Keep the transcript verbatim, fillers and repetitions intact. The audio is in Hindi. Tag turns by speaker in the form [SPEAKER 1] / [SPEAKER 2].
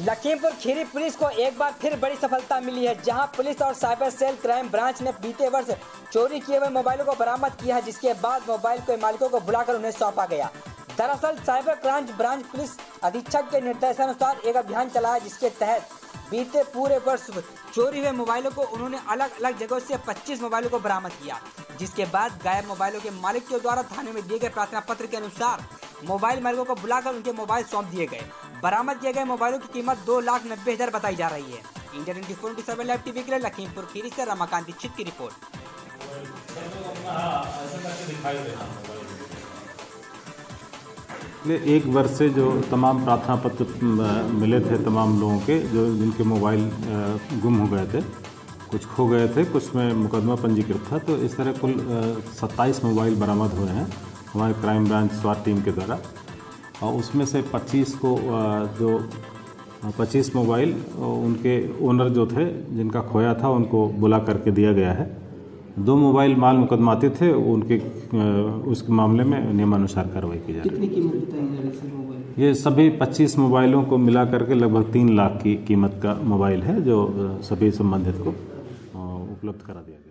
[SPEAKER 1] लखीमपुर खीरी पुलिस को एक बार फिर बड़ी सफलता मिली है, जहां पुलिस और साइबर सेल क्राइम ब्रांच ने बीते वर्ष चोरी किए हुए मोबाइलों को बरामद किया है, जिसके बाद मोबाइल के मालिकों को बुलाकर उन्हें सौंपा गया। दरअसल साइबर क्राइम ब्रांच पुलिस अधीक्षक के निर्देशानुसार एक अभियान चलाया, जिसके तहत बीते पूरे वर्ष चोरी हुए मोबाइलों को उन्होंने अलग अलग जगहों से पच्चीस मोबाइलों को बरामद किया, जिसके बाद गायब मोबाइलों के मालिक के द्वारा थाने में दिए गए प्रार्थना पत्र के अनुसार मोबाइल मालिकों को बुलाकर उनके मोबाइल सौंप दिए गए। बरामद किए गए मोबाइलों की कीमत दो लाख नब्बे हजार बताई जा रही है। India twenty four into seven live TV के लिए लखीमपुर खीरी से रमाकांत दीक्षित की रिपोर्ट।
[SPEAKER 2] एक वर्ष से जो तमाम प्रार्थना पत्र मिले थे तमाम लोगों के, जो जिनके मोबाइल गुम हो गए थे, कुछ खो गए थे, कुछ में मुकदमा पंजीकृत था, तो इस तरह कुल सत्ताईस मोबाइल बरामद हुए हैं हमारे क्राइम ब्रांच स्वाट टीम के द्वारा। और उसमें से पच्चीस को जो पच्चीस मोबाइल उनके ओनर जो थे जिनका खोया था उनको बुला करके दिया गया है। दो मोबाइल माल मुकदमाती थे, उनके उस मामले में नियमानुसार कार्रवाई की जा रही है।
[SPEAKER 3] कितनी कीमत बताई जा रही है मोबाइल?
[SPEAKER 2] ये सभी पच्चीस मोबाइलों को मिला करके लगभग तीन लाख की कीमत का मोबाइल है, जो सभी संबंधित को उपलब्ध करा दिया गया।